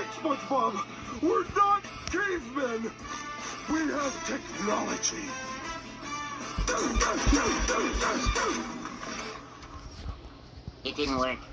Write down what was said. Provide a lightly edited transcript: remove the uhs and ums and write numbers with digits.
SpongeBob! We're not cavemen! We have technology! It didn't work.